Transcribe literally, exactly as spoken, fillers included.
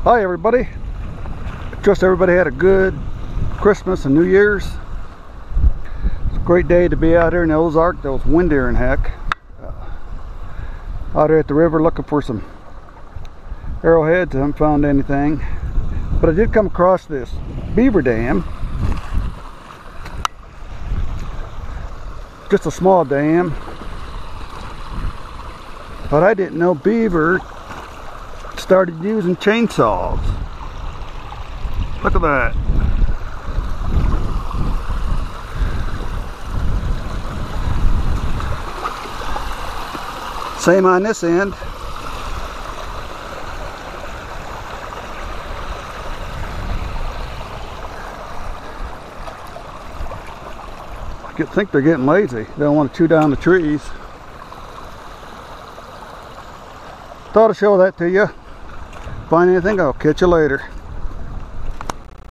Hi everybody. Trust everybody had a good Christmas and New Year's. It's a great day to be out here in the Ozark. That was windier and heck. Uh, out here at the river looking for some arrowheads. I haven't found anything. But I did come across this beaver dam. Just a small dam. But I didn't know beaver started using chainsaws. Look at that. Same on this end. I think they're getting lazy. They don't want to chew down the trees. Thought I'd show that to you. Find anything, I'll catch you later.